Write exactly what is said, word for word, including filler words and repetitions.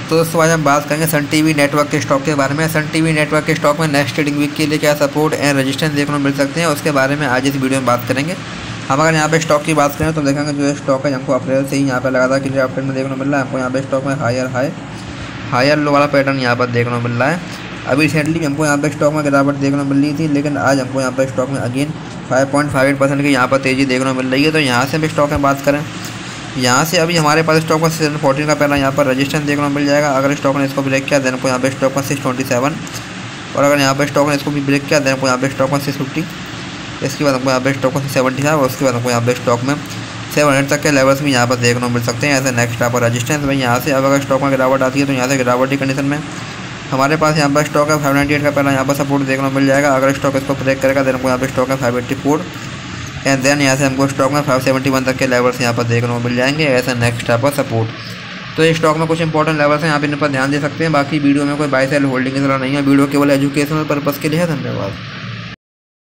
तो दोस्तों आज हम बात करेंगे सन टीवी नेटवर्क के स्टॉक के बारे में। सन टीवी नेटवर्क के स्टॉक में नेक्स्ट ट्रेडिंग वीक के लिए क्या सपोर्ट एंड रेजिस्टेंस देखने को मिल सकते हैं, उसके बारे में आज इस वीडियो में बात करेंगे। हम अगर यहाँ पे स्टॉक की बात करें तो देखेंगे जो स्टॉक है हमको अप्रैल से ही यहाँ पे लगातार क्लियर अपट्रेंड में देखने को मिल रहा है। हमको यहाँ पे स्टॉक में हायर हाई हायर लो वाला पैटर्न यहाँ पर देखने को मिल रहा है। अभी रिसेंटली हमको यहाँ पे स्टॉक में गिरावट देखने को मिल रही थी, लेकिन आज हमको यहाँ पे स्टॉक में again five point five eight percent की यहाँ पर तेज़ी देखने को मिल रही है। तो यहाँ से भी स्टॉक में बात करें, यहाँ से अभी हमारे पास स्टॉक में सिक्स फोर्टीन का पहला यहाँ पर रजिस्टेंस देखने को मिल जाएगा। अगर स्टॉक ने इसको ब्रेक किया देन को यहाँ पे स्टॉक में सिक्स ट्वेंटी सेवन, और अगर यहाँ पे स्टॉक ने इसको भी ब्रेक किया देन को यहाँ पे स्टॉक में सिक्स फिफ्टी, इसके बाद हमको यहाँ पे स्टॉक में सेवेंटी फाइव, और उसके बाद हमको यहाँ पे स्टॉक में सेवन हंड्रेड तक के लेवल्स भी यहाँ पर देखने को मिल सकते हैं। ऐसे नेक्स्ट यहाँ पर रजिस्टेंस भाई यहाँ से अब अगर स्टॉक में गिरावट आती है तो यहाँ से गिरावट की कंडीशन में हमारे पास यहाँ पर स्टॉक है फाइव नाइन्टी एट का पहला यहाँ पर सपोर्ट देखने को मिल जाएगा। अगर स्टॉक इसको ब्रेक करेगा देन हमको यहाँ पे स्टॉक है five eighty four, and then यहाँ से हमको स्टॉक में फाइव सेवेंटी वन तक के लेवल्स यहाँ पर देखने को मिल जाएंगे। ऐसा नेक्स्ट यहाँ पर सपोर्ट। तो ये स्टॉक में कुछ इंपॉर्टेंट लेवल्स हैं, आप इन पर ध्यान दे सकते हैं। बाकी वीडियो में कोई बाय सेल होल्डिंग की तरह नहीं है, वीडियो केवल एजुकेशनल पर्पज़ के लिए है। धन्यवाद।